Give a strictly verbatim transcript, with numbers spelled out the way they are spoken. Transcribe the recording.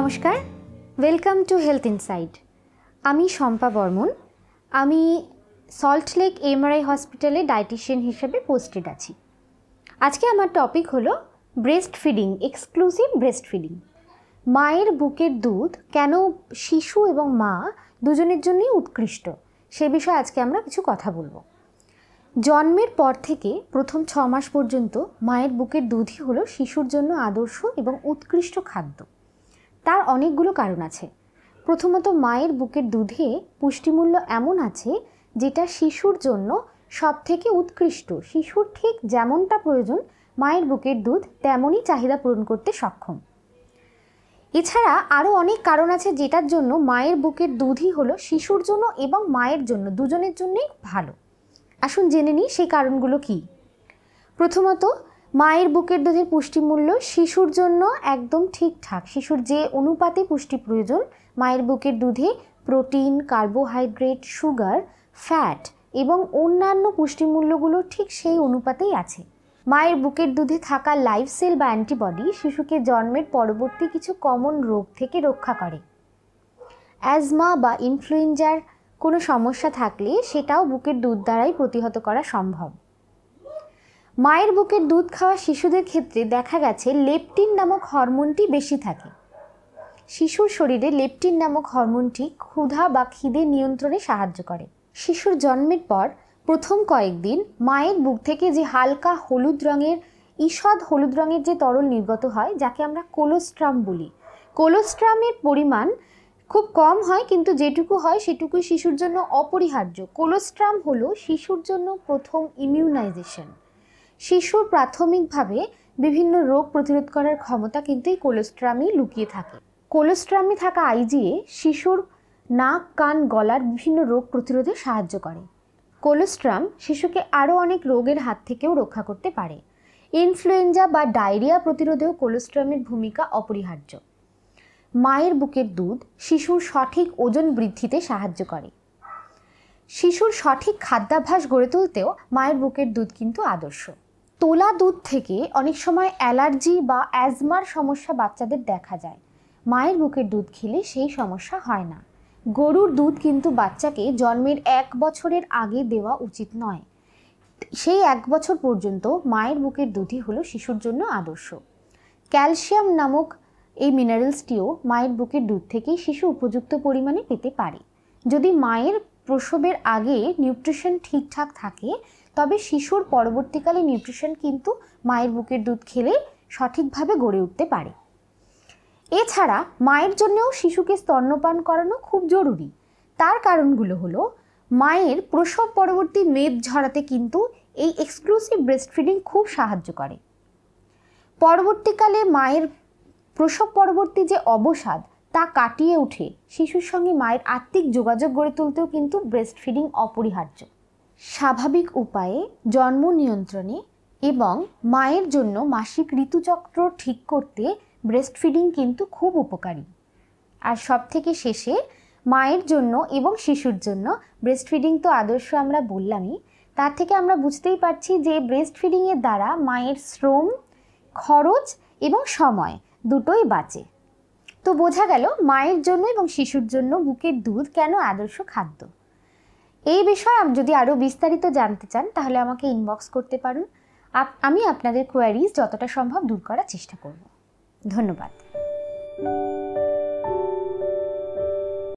নমস্কার, welcome to health insight. আমি শম্পা বর্মন। আমি সল্টলেক এমআরআই হসপিটালে ডায়েটিশিয়ান হিসেবে পোস্টেড আছি। আজকে আমার টপিক হলো breast feeding, exclusive breast feeding. মায়ের বুকের দুধ কেন শিশু এবং মা দুজনের জন্যই উৎকৃষ্ট, সে বিষয়ে আজকে আমরা কিছু কথা বলবো। জন্মের পর থেকে প্রথম ছ মাস পর্যন্ত মায়ের বুকের দুধই হলো শিশুর জন্য আদর্শ এবং উৎকৃষ্ট খাদ্য। তার অনেকগুলো কারণ আছে। প্রথমত, মায়ের বুকের দুধে পুষ্টিমূল্য এমন আছে যেটা শিশুর জন্য সব থেকে উৎকৃষ্ট। শিশুর ঠিক যেমনটা প্রয়োজন মায়ের বুকের দুধ তেমনই চাহিদা পূরণ করতে সক্ষম। এছাড়া আরও অনেক কারণ আছে যেটার জন্য মায়ের বুকের দুধই হলো শিশুর জন্য এবং মায়ের জন্য দুজনের জন্যই ভালো। আসুন জেনে নিই সেই কারণগুলো কি। প্রথমত, মায়ের বুকের দুধের পুষ্টিমূল্য শিশুর জন্য একদম ঠিকঠাক। শিশুর যে অনুপাতে পুষ্টি প্রয়োজন মায়ের বুকের দুধে প্রোটিন, কার্বোহাইড্রেট, সুগার, ফ্যাট এবং অন্যান্য পুষ্টিমূল্যগুলো ঠিক সেই অনুপাতেই আছে। মায়ের বুকের দুধে থাকা লাইভ সেল বা অ্যান্টিবডি শিশুকে জন্মের পরবর্তী কিছু কমন রোগ থেকে রক্ষা করে। অ্যাজমা বা ইনফ্লুয়েঞ্জার কোনো সমস্যা থাকলে সেটাও বুকের দুধ দ্বারাই প্রতিহত করা সম্ভব। মায়ের বুকের দুধ খাওয়া শিশুদের ক্ষেত্রে দেখা গেছে লেপটিন নামক হরমোনটি বেশি থাকে। শিশুর শরীরে লেপটিন নামক হরমোনটি ক্ষুধা বা খিদে নিয়ন্ত্রণে সাহায্য করে। শিশুর জন্মের পর প্রথম কয়েকদিন মায়ের বুক থেকে যে হালকা হলুদ রঙের ঈষৎ হলুদ রঙের যে তরল নির্গত হয় যাকে আমরা কোলোস্ট্রাম বলি, কোলোস্ট্রামের পরিমাণ খুব কম হয়, কিন্তু যেটুকু হয় সেটুকুই শিশুর জন্য অপরিহার্য। কোলোস্ট্রাম হলো শিশুর জন্য প্রথম ইমিউনাইজেশন। শিশুর প্রাথমিকভাবে বিভিন্ন রোগ প্রতিরোধ করার ক্ষমতা কিন্তু এই কোলোস্ট্রামই লুকিয়ে থাকে। কোলোস্ট্রামে থাকা আইজিএ শিশুর নাক, কান, গলার বিভিন্ন রোগ প্রতিরোধে সাহায্য করে। কোলোস্ট্রাম শিশুকে আরও অনেক রোগের হাত থেকেও রক্ষা করতে পারে। ইনফ্লুয়েঞ্জা বা ডায়রিয়া প্রতিরোধেও কোলোস্ট্রামের ভূমিকা অপরিহার্য। মায়ের বুকের দুধ শিশুর সঠিক ওজন বৃদ্ধিতে সাহায্য করে। শিশুর সঠিক খাদ্যাভ্যাস গড়ে তুলতেও মায়ের বুকের দুধ কিন্তু আদর্শ। তোলা দুধ থেকে অনেক সময় অ্যালার্জি বা অ্যাজমার সমস্যা বাচ্চাদের দেখা যায়। মায়ের বুকের দুধ খেলে সেই সমস্যা হয় না। গরুর দুধ কিন্তু বাচ্চাকে জন্মের এক বছরের আগে দেওয়া উচিত নয়। সেই এক বছর পর্যন্ত মায়ের বুকের দুধই হলো শিশুর জন্য আদর্শ। ক্যালসিয়াম নামক এই মিনারেলসটিও মায়ের বুকের দুধ থেকেই শিশু উপযুক্ত পরিমাণে পেতে পারে। যদি মায়ের প্রসবের আগে নিউট্রিশন ঠিকঠাক থাকে তবে শিশুর পরবর্তীকালে নিউট্রিশন কিন্তু মায়ের বুকের দুধ খেলে সঠিকভাবে গড়ে উঠতে পারে। এছাড়া মায়ের জন্যও শিশুকে স্তন্যপান করানো খুব জরুরি। তার কারণগুলো হলো, মায়ের প্রসব পরবর্তী মেদ ঝরাতে কিন্তু এই এক্সক্লুসিভ ব্রেস্ট ফিডিং খুব সাহায্য করে। পরবর্তীকালে মায়ের প্রসব পরবর্তী যে অবসাদ তা কাটিয়ে উঠে শিশুর সঙ্গে মায়ের আত্মিক যোগাযোগ গড়ে তুলতেও কিন্তু ব্রেস্ট ফিডিং অপরিহার্য। স্বাভাবিক উপায়ে জন্ম নিয়ন্ত্রণে এবং মায়ের জন্য মাসিক ঋতুচক্র ঠিক করতে ব্রেস্ট ফিডিং কিন্তু খুব উপকারী। আর সব থেকে শেষে মায়ের জন্য এবং শিশুর জন্য ব্রেস্ট ফিডিং তো আদর্শ আমরা বললামই, তার থেকে আমরা বুঝতেই পারছি যে ব্রেস্ট ফিডিংয়ের দ্বারা মায়ের শ্রম, খরচ এবং সময় দুটোই বাঁচে। তো বোঝা গেল মায়ের জন্য এবং শিশুর জন্য বুকের দুধ কেন আদর্শ খাদ্য। এই বিষয়ে যদি আরও বিস্তারিত জানতে চান তাহলে আমাকে ইনবক্স করতে পারেন। আমি আপনাদের কোয়ারিজ যতটা সম্ভব দূর করার চেষ্টা করব। ধন্যবাদ।